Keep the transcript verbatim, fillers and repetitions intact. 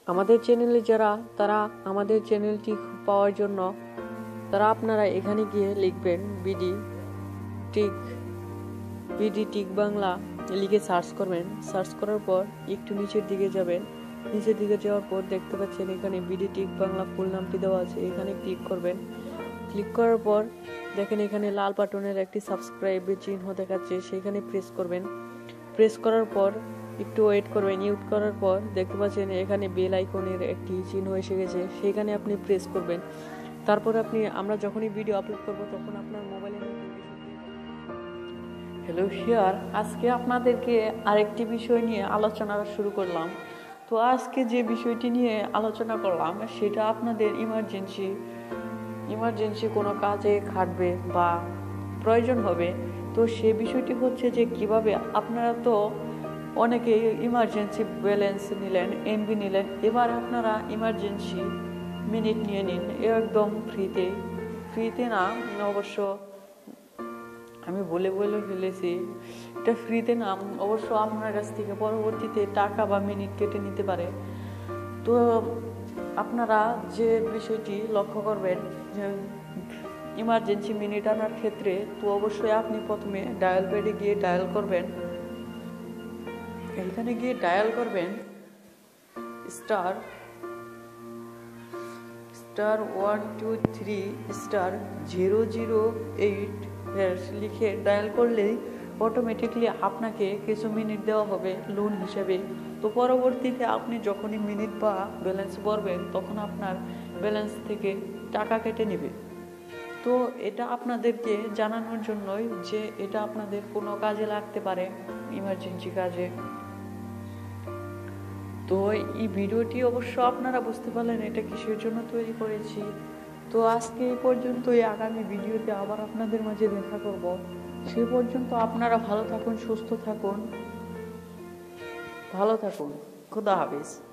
আমাদের চ্যানেলে যারা তারা আমাদের চ্যানেলটি পাওয়ার জন্য তারা আপনারা এখানে গিয়ে লিখবেন BD tick BD tick Bangla লিখে সার্চ করবেন। সার্চ করার পর একটু নিচের দিকে যাবেন। নিচের দিকে যাওয়ার পর দেখতে পাচ্ছেন এখানে বিডি টিক বাংলা ফুল নামটি দেওয়া আছে, এখানে ক্লিক করবেন। ক্লিক করার পর দেখেন এখানে লাল বাটনের একটি সাবস্ক্রাইবের চিহ্ন দেখাচ্ছে, সেখানে প্রেস করবেন। প্রেস করার পর একটু ওয়েট করবেন। ওয়েট করার পর দেখতে পাচ্ছেন এখানে বেল আইকনের একটি চিহ্ন এসে গেছে, সেখানে আপনি প্রেস করবেন। তারপর আপনি আমরা যখনই ভিডিও আপলোড করব তখন আপনার মোবাইলে হ্যালো শেয়ার আজকে আপনাদেরকে আরেকটি বিষয় নিয়ে আলোচনা শুরু করলাম। তো আজকে যে বিষয়টি নিয়ে আলোচনা করলাম সেটা আপনাদের ইমার্জেন্সি ইমার্জেন্সি কোনো কাজে খাটবে বা প্রয়োজন হবে। তো সে বিষয়টি হচ্ছে যে কিভাবে আপনারা তো অনেকে ইমার্জেন্সি ব্যালেন্স নিলেন, এমবি নিলেন, এবার আপনারা ইমার্জেন্সি মিনিট নিয়ে নিন একদম ফ্রিতে। ফ্রিতে না, অবশ্য আমি বলে বলে ফেলেছি এটা ফ্রিতে না, অবশ্য আপনার কাছ থেকে পরবর্তীতে টাকা বা মিনিট কেটে নিতে পারে। তো আপনারা যে বিষয়টি লক্ষ্য করবেন যে ইমার্জেন্সি মিনিট আনার ক্ষেত্রে, তো অবশ্যই আপনি প্রথমে ডায়াল প্যাডে গিয়ে ডায়াল করবেন। এখানে গিয়ে ডায়াল করবেন star star one two three star zero zero eight লিখে ডায়াল করলেই অটোমেটিকলি আপনাকে কিছু মিনিট দেওয়া হবে লোন হিসেবে। তো পরবর্তীতে আপনি যখনই মিনিট বা ব্যালেন্স ভরবেন তখন আপনার ব্যালেন্স থেকে টাকা কেটে নেবে। তো এটা আপনাদেরকে জানানোর জন্যই যে এটা আপনাদের কোনো কাজে লাগতে পারে, ইমার্জেন্সি কাজে। তো এই ভিডিওটি অবশ্য আপনারা বুঝতে পারলেন এটা কিসের জন্য তৈরি করেছি। তো আজকে এই পর্যন্তই, আগামী ভিডিওতে আবার আপনাদের মাঝে দেখা করব। সে পর্যন্ত আপনারা ভালো থাকুন, সুস্থ থাকুন, ভালো থাকুন। খুদা হাফেজ।